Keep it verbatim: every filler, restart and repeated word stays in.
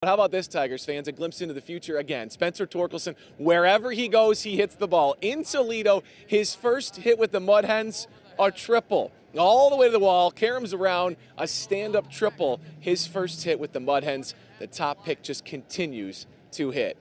How about this, Tigers fans? A glimpse into the future again. Spencer Torkelson, wherever he goes, he hits the ball. In Toledo, his first hit with the Mud Hens, a triple. All the way to the wall, caroms around, a stand-up triple. His first hit with the Mud Hens. The top pick just continues to hit.